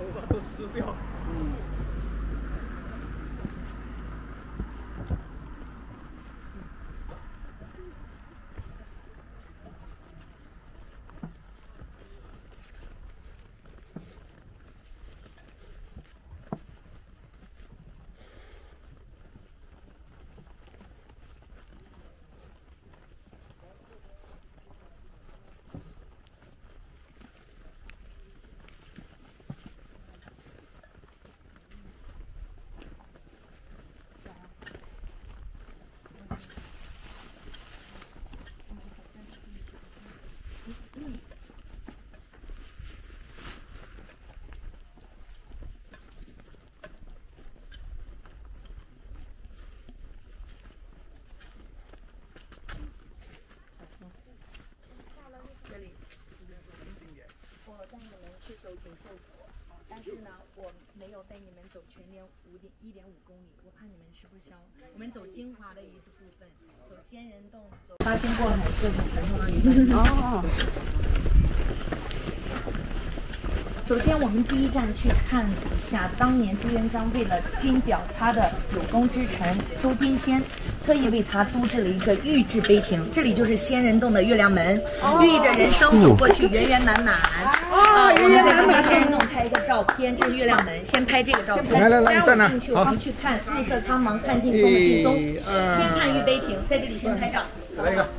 都湿掉。 走锦绣谷，但是呢，我没有带你们走全年1.5公里，我怕你们吃不消。我们走精华的一部分，走仙人洞，走八仙过海这种很重要的一部分。哦。首先，我们第一站去看一下当年朱元璋为了金表他的有功之臣周天仙，特意为他督制了一个玉制碑亭，这里就是仙人洞的月亮门，寓意着人生走过去圆圆满满。我们在这边仙人洞拍一个照片，这是月亮门，先拍这个照片。来，你站那。进去，我们去看暮色苍茫，看尽轻不轻松。先看玉碑亭，在这里先拍照。来一个。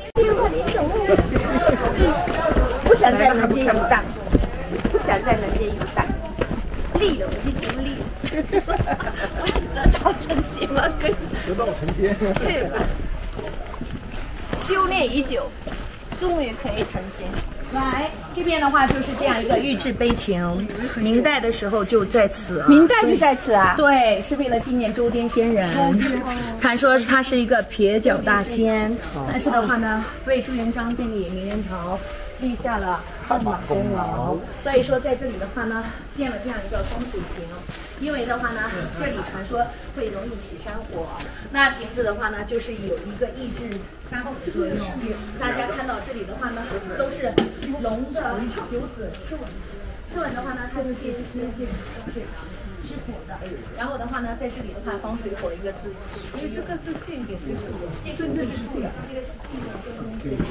不想在人间游荡。不想在人间游荡，累了我就不累。我得道成仙吗？哥， 得道成仙。 去吧，修炼已久，终于可以成仙。来，这边的话就是这样一个玉制碑亭，明代的时候就在此。 明代就在此啊？ 对，是为了纪念周天仙人。传说他是一个撇脚大仙，但是的话呢，为朱元璋建立明元朝立下了汗马功劳，所以说在这里的话呢，建了这样一个风水亭。因为的话呢，这里传说会容易起山火。那亭子的话呢，就是有一个抑制山火的作用。大家看到这里的话呢，都是龙的九子螭吻，螭吻的话呢，它是借吃火的。然后的话呢，在这里的话，风水火一个字，因为这个是郡给水火，这个是这个是纪念周天仙。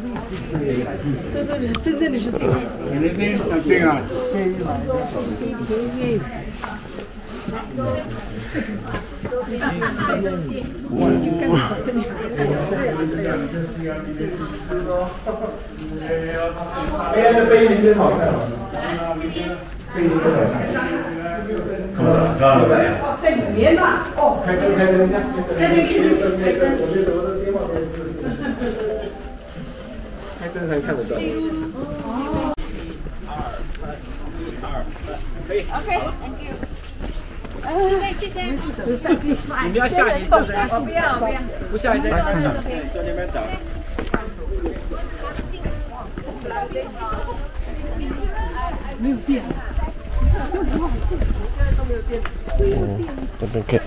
真正的是这个。 对啊。边的碑林真好看。碑林真好看。在里面呢。哦，开灯一下。开灯。我觉得我的电话开灯才看得到。可以。OK，Thank you。谢谢。你们要下一站谁？不要，不下一站。来看看，就那边找。没有电。都没有电。 这边看。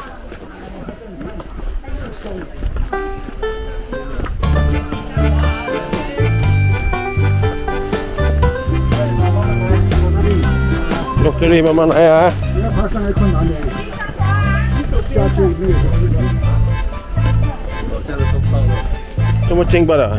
落这里慢慢来啊！ 要爬上来困难点，下去没有什么。我现在都到了。 这么近吧的？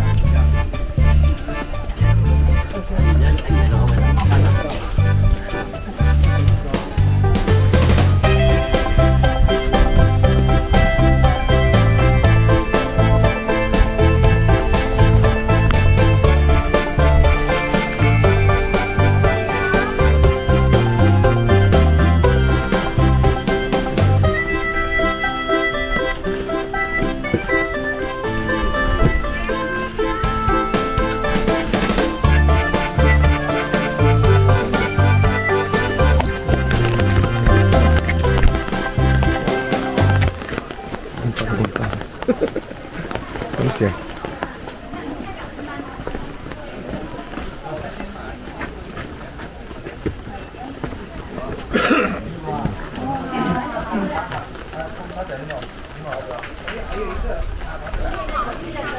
危险。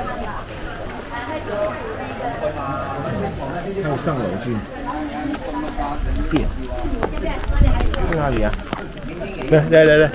还有上楼去。 店。在哪里啊？来。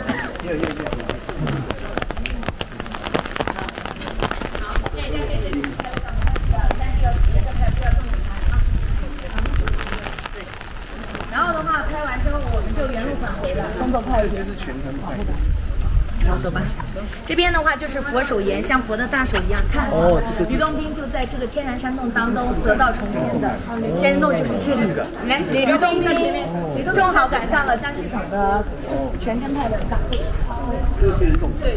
然后的话，拍完之后我们就原路返回的。动作快一点。是全程快。好，走吧。这边的话就是佛手岩，像佛的大手一样看。哦，这个。吕洞宾就在这个天然山洞当中得道成仙的，仙洞就是这里。来，吕洞宾前面，正好赶上了江西省的全真派的大会。这是仙洞。对。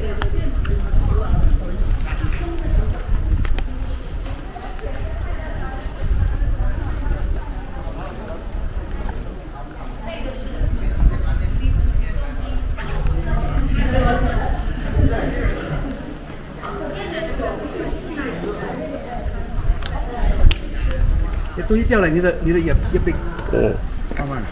这东西掉了，你的也被慢慢的。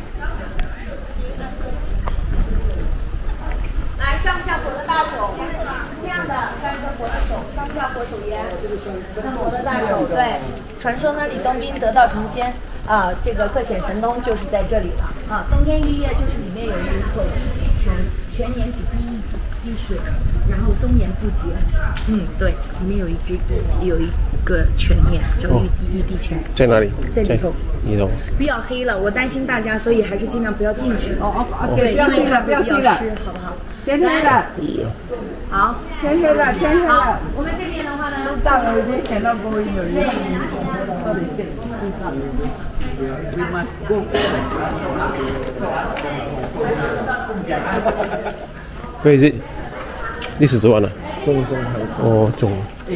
来，像不像佛的大手？这样的，像一个佛的手，像不像佛手岩？像佛的大手，对。传说呢，吕洞宾得道成仙啊，这个各显神通就是在这里了啊。冬天浴液就是里面有一口一滴泉，全年只滴一滴水，然后终年不竭。对，里面有一个泉眼叫一滴泉， 在哪里？ 在里头。 里头。 比较黑了，我担心大家，所以还是尽量不要进去。对，因为它比较湿，好不好？ 天黑了， 好， 天黑了。 好，我们这边的话呢， 大了已经显到不会有人。 We must go. 可以你是做完了？ 中。 哦，中。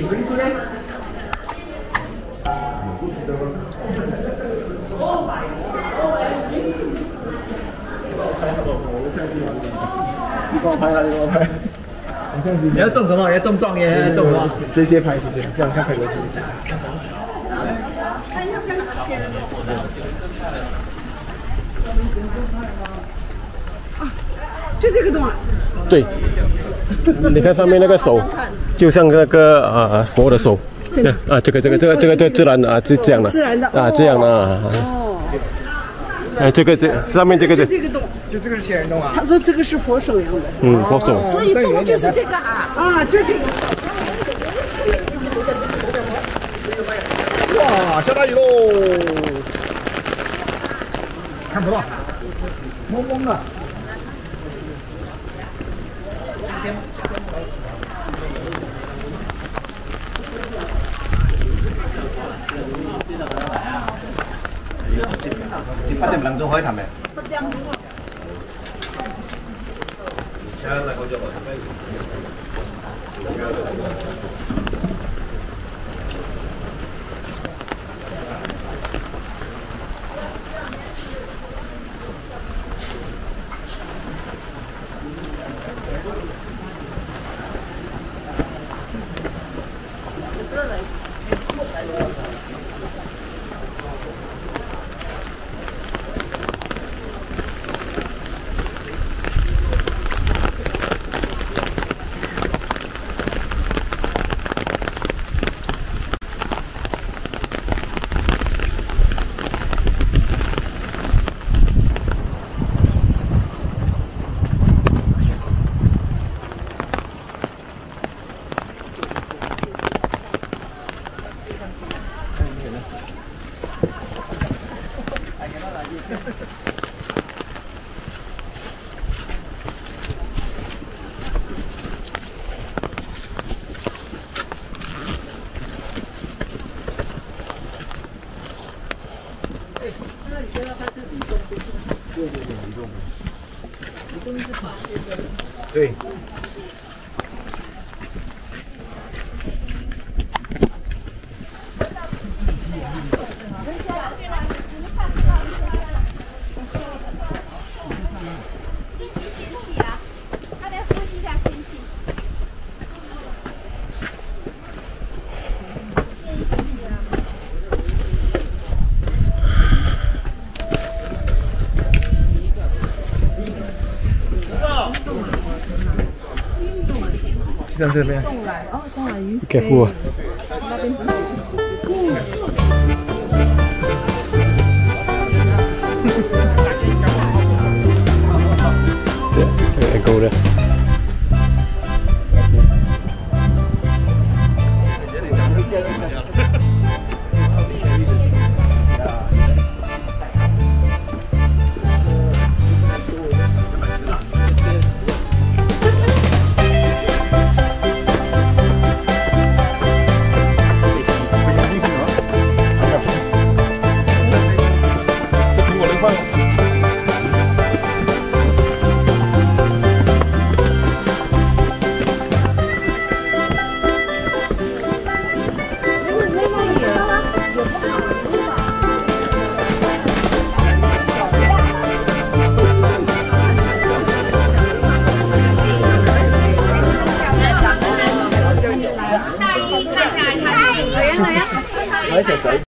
你帮我拍。你要中什么？你要中状元，还是中什么？谁拍？这样拍过去。 就这个洞啊。 对。你看上面那个手，就像那个佛的手。这个这个自然的啊，就这样的。 自然的啊，这样的啊。这个上面这个就这个洞， 就这个是仙人洞啊。 他说这个是佛手样的。 佛手。 所以洞就是这个啊，就这个。 哇，下大雨喽！看不到，蒙蒙的。8點零鐘可以談未？对。在这边。 中来鱼。 给付。